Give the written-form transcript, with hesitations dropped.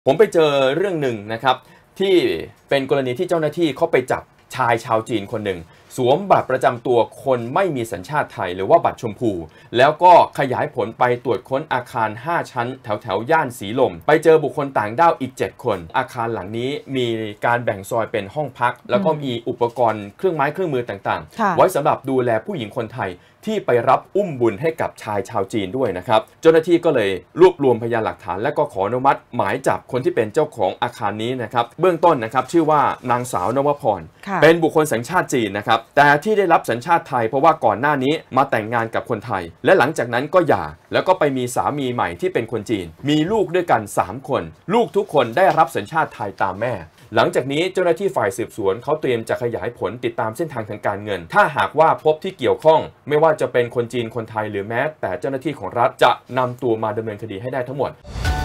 ผมไปเจอเรื่องหนึ่งนะครับที่เป็นกรณีที่เจ้าหน้าที่เขาไปจับชายชาวจีนคนหนึ่งสวมบัตรประจำตัวคนไม่มีสัญชาติไทยหรือว่าบัตรชมพูแล้วก็ขยายผลไปตรวจค้นอาคาร5ชั้นแถวย่านสีลมไปเจอบุคคลต่างด้าวอีก7คนอาคารหลังนี้มีการแบ่งซอยเป็นห้องพักแล้วก็มีอุปกรณ์เครื่องไม้เครื่องมือต่างๆไว้สำหรับดูแลผู้หญิงคนไทยที่ไปรับอุ้มบุญให้กับชายชาวจีนด้วยนะครับเจ้าหน้าที่ก็เลยรวบรวมพยานหลักฐานและก็ขออนุมัติหมายจับคนที่เป็นเจ้าของอาคารนี้นะครับเบื้องต้นนะครับชื่อว่านางสาวนวพรเป็นบุคคลสัญชาติจีนนะครับแต่ที่ได้รับสัญชาติไทยเพราะว่าก่อนหน้านี้มาแต่งงานกับคนไทยและหลังจากนั้นก็หย่าแล้วก็ไปมีสามีใหม่ที่เป็นคนจีนมีลูกด้วยกัน3คนลูกทุกคนได้รับสัญชาติไทยตามแม่หลังจากนี้เจ้าหน้าที่ฝ่ายสืบสวนเขาเตรียมจะขยายผลติดตามเส้นทางทางการเงินถ้าหากว่าพบที่เกี่ยวข้องไม่ว่าจะเป็นคนจีนคนไทยหรือแม้แต่เจ้าหน้าที่ของรัฐจะนำตัวมาดำเนินคดีให้ได้ทั้งหมด